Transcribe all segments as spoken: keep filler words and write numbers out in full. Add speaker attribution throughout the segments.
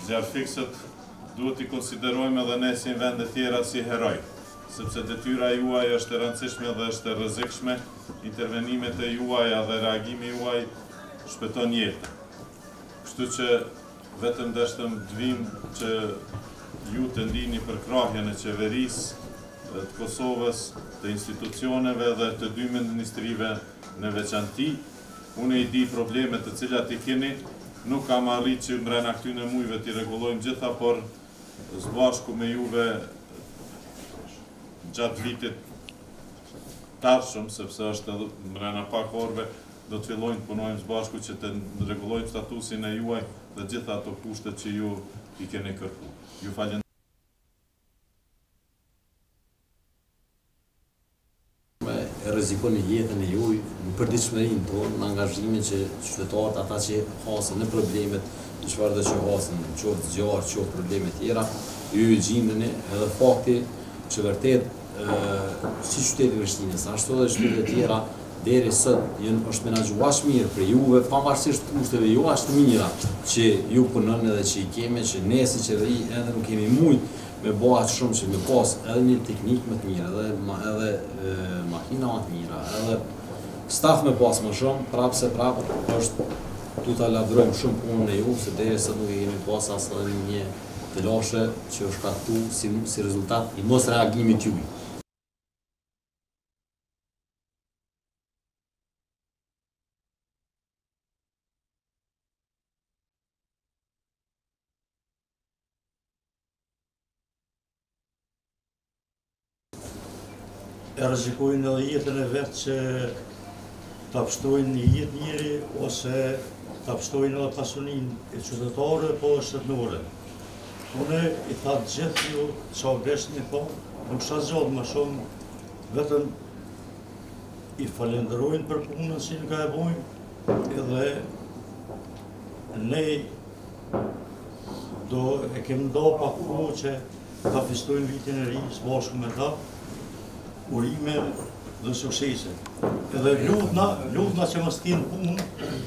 Speaker 1: Zjarfikset duhet i konsiderojmë edhe ne si në vende tjera si heroj, sepse detyra juaj është e rëndësishme dhe është e rrezikshme, intervenimet e juaja dhe reagimi juaj shpëton jetë. Kështu që vetëm dështëm dvim që ju të ndini për krahjen e qeverisë të Kosovës, të institucioneve dhe të dy ministrive në veçanti. Unë i di problemet të cilat i keni, nuk kam arrit që mbrena këtyne mujve t'i rregullojmë gjitha, por zbashku me juve gjatë vitit tarshëm, sepse është edhe mbrena pak orëve, do të fillojnë të punojmë zbashku që të rregullojmë statusin e juaj dhe gjitha ato kushtet që ju i keni kërku. Ju falenderoj.
Speaker 2: E rrezikoni jetën e juaj, në përditshmërinë tonë, në angazhimin që qytetarët, ata që hasen në problemet, në çfarë do që hasen, qoftë zjarr, qoftë probleme tjera, ju i gjindeni edhe fakti që vërtet si qyteti i Prishtinës, ashtu edhe qytetet tjera deri sot janë është menaxhuar aq mirë për juve, pavarësisht kushteve jo aq të mira që ju punoni edhe që i kemi, që ne si qeveri edhe nuk kemi mujt me bëhat shumë që me pas edhe një teknik më të mirë, edhe, edhe e, makina më të mira, edhe staf me pas më shumë, prapë se prapë është tu ta lavdrojmë shumë punën e ju, se deri sot nuk e kemi pas as edhe një të lashe që është shkaktu si, si rezultat i mos reagimit juaj.
Speaker 3: E rrezikojnë edhe jetën e vetë që ta pështojnë një jetë njëri ose ta pështojnë edhe pasuninë e qytetarëve po shtetërore. Unë i tha të gjithë ju që besni po, nuk sa zgjodh më shumë, vetëm i falenderojnë për punën që në ka e bojnë, edhe ne do e kemë nda pak kohë që ta festojnë vitin e ri, së bashku me ta, urime dhe suksese. Edhe lutna, lutna që mos t'kenë punë,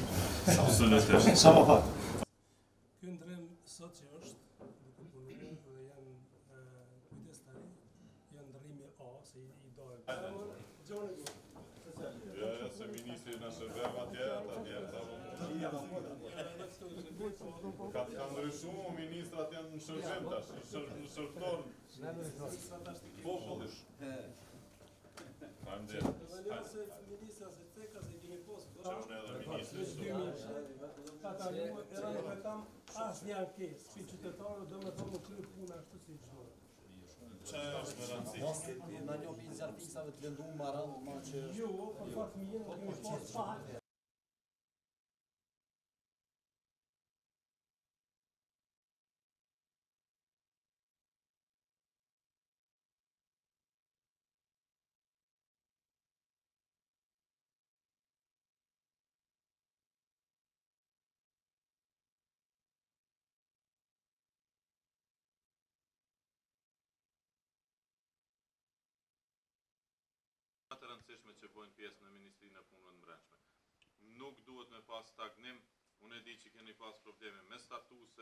Speaker 3: sa më pak.
Speaker 4: Ky ndrim sot që është, duke punuar dhe janë kujdestari, janë ndrimi A, se i dojnë.
Speaker 1: Ja, ja, se ministri në shërbem atje, atje, Ka të kanë ndryshu, ministrat janë në shërbem tash, në shërbëtor, popullish.
Speaker 4: Edhe ne se ministra se teka se kemi posë,
Speaker 1: që unë edhe ministri.
Speaker 4: Ata nuk era nuk e kam asë një ankesë, për qytetarë do me thonë në krye puna ashtu si çdo.
Speaker 1: Që është me rëndësi?
Speaker 2: Na një pjesë zjarfiksave të lënduar më rand, ma që
Speaker 4: Jo, për fakt mirë, nuk kemi posë pak.
Speaker 1: Të rëndësishme që bojnë pjesë në Ministrinë e Punëve të Brendshme. Nuk duhet me pas stagnim, unë e di që keni pas probleme me statuse,